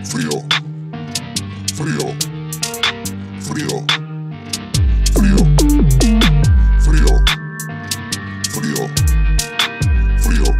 Frío, frío, frío, frío, frío, frío, frío.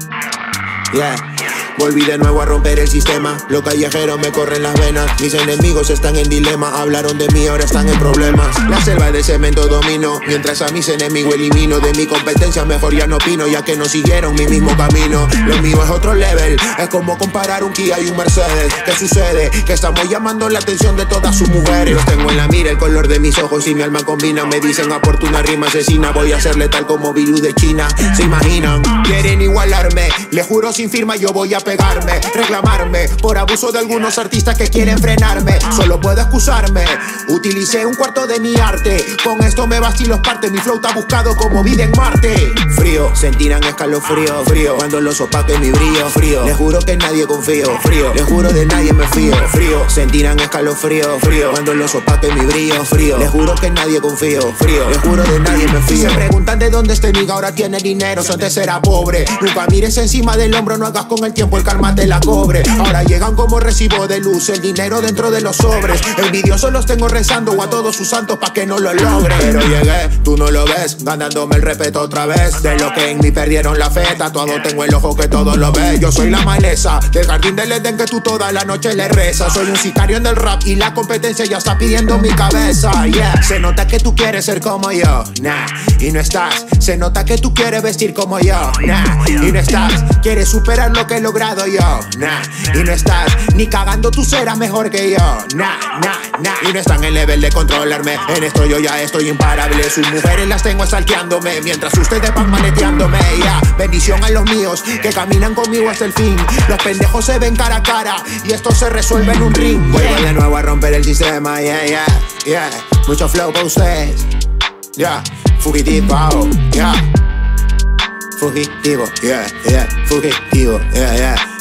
Yeah. Volví de nuevo a romper el sistema. Los callejeros me corren las venas. Mis enemigos están en dilema. Hablaron de mí, ahora están en problemas. La selva de cemento domino, mientras a mis enemigos elimino. De mi competencia mejor ya no opino, ya que no siguieron mi mismo camino. Lo mío es otro level. Es como comparar un Kia y un Mercedes. ¿Qué sucede? Que estamos llamando la atención de todas sus mujeres. Los tengo en la mira, el color de mis ojos y mi alma combina. Me dicen aporta una rima asesina. Voy a ser letal como virus de China. ¿Se imaginan? Quieren igualarme. Les juro sin firma yo voy a pegarme, reclamarme por abuso de algunos artistas que quieren frenarme. Solo puedo excusarme, utilicé un cuarto de mi arte. Con esto me basta y los parte. Mi flow está buscado como vida en Marte. Frío, sentirán escalofrío. Frío, cuando los opaque mi brillo. Frío, les juro que en nadie confío. Frío, les juro de nadie me fío. Frío, sentirán escalofrío. Frío, cuando los opaque mi brillo. Frío, les juro que en nadie confío. Frío, les juro de nadie me fío. Se preguntan de dónde este nigga ahora tiene dinero. Antes era pobre. Nunca mires encima del hombro, no hagas con el tiempo el karma te la cobre. Ahora llegan como recibo de luz, el dinero dentro de los sobres. Envidiosos los tengo rezando o a todos sus santos pa' que no lo logren. Pero llegué, tú no lo ves, ganándome el respeto otra vez. De lo que en mí perdieron la fe, tatuado tengo el ojo que todo lo ve. Yo soy la maleza del jardín del Edén que tú toda la noche le rezas. Soy un sicario en el rap y la competencia ya está pidiendo mi cabeza. Yeah, se nota que tú quieres ser como yo, nah, y no estás. Se nota que tú quieres vestir como yo, nah, y no estás. Quieres superar lo que he logrado yo, nah, y no estás. Ni cagando tú serás mejor que yo, nah, nah, nah. Y no están en el level de controlarme. En esto yo ya estoy imparable. Sus mujeres las tengo stalkeándome, mientras ustedes van maleteándome, yeah. Bendición a los míos que caminan conmigo hasta el fin. Los pendejos se ven cara a cara y esto se resuelve en un ring. Vuelvo de nuevo a romper el sistema, yeah, yeah, yeah. Mucho flow para ustedes, yeah. Fugitivo, yeah. Fugitivo, yeah, yeah. Fugitivo, yeah, yeah.